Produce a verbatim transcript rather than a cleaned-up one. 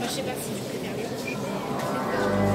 je sais pas si je préfère les rouges, mais...